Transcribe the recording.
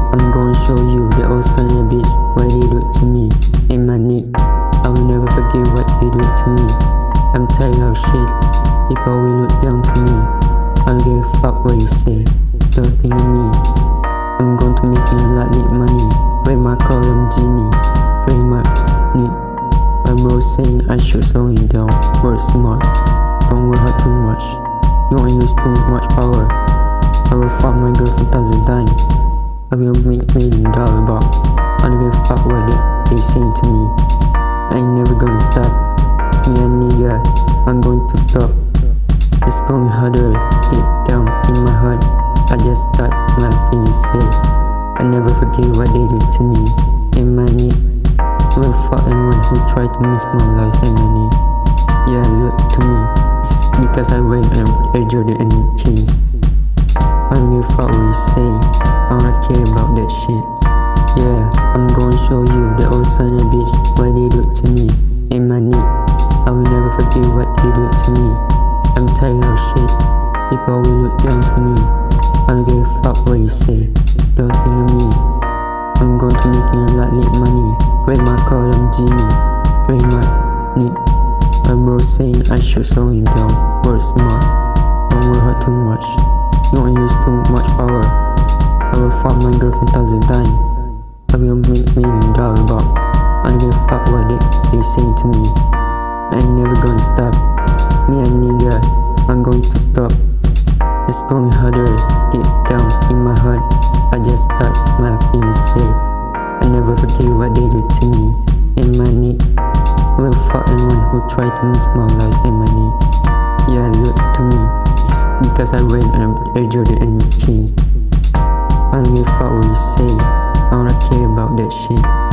I'm gonna show you the old son of a bitch, what they do to me. In my NIGG, I will never forget what they do to me. I'm tired of shit, people will look down to me. I don't give a fuck what you say, don't think of me. I'm going to make a lot of money. Pray my call, I'm genie. Pray my NIGG. My bro saying I should slow it down. Work smart, don't work hard too much. You won't use too much power. I will fuck my girlfriend 1,000 times. I will make $1 million buck. I don't give a fuck what they saying to me. I ain't never gonna stop. Me and nigga, I'm going to stop. It's going harder, deep down in my heart. I just start my feelings safe. I never forget what they did to me. In my NIGG, will fuck anyone who tried to miss my life in my NIGG. Yeah, look to me, just because I wear Air Jordan and jeans. I don't give a fuck what you say, I don't care about that shit. Yeah, I'm gonna show you the old son of a bitch, what they do to me. In my NIGG, I will never forget what they do to me. I'm tired of shit, people will look down to me. I don't give a fuck what you say, don't think of me. I'm going to make a lot of money. Pray my call, I'm genie. Pray my NIGG. My bro saying I should slow it down. Work smart, don't work hard too much. You won't use too much power. I will fuck my girlfriend 1,000 times. I will make $1 million buck. I don't give a fuck what they saying to me. I ain't never gonna stop. Me and nigga, I'm going to stop. It's going harder, deep down in my heart. I just start my feelings safe. I never forget what they do to me. In my NIGG, will fuck anyone who tried to miss my life in my NIGG. Yeah, look to me, just because I wear Air Jordan and jeans. I don't give a fuck what you say, I don't care about that shit.